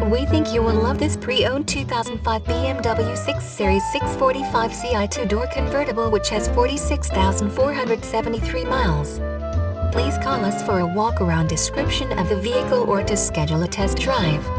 We think you will love this pre-owned 2005 BMW 6 Series 645ci 2-door convertible which has 46,473 miles. Please call us for a walk-around description of the vehicle or to schedule a test drive.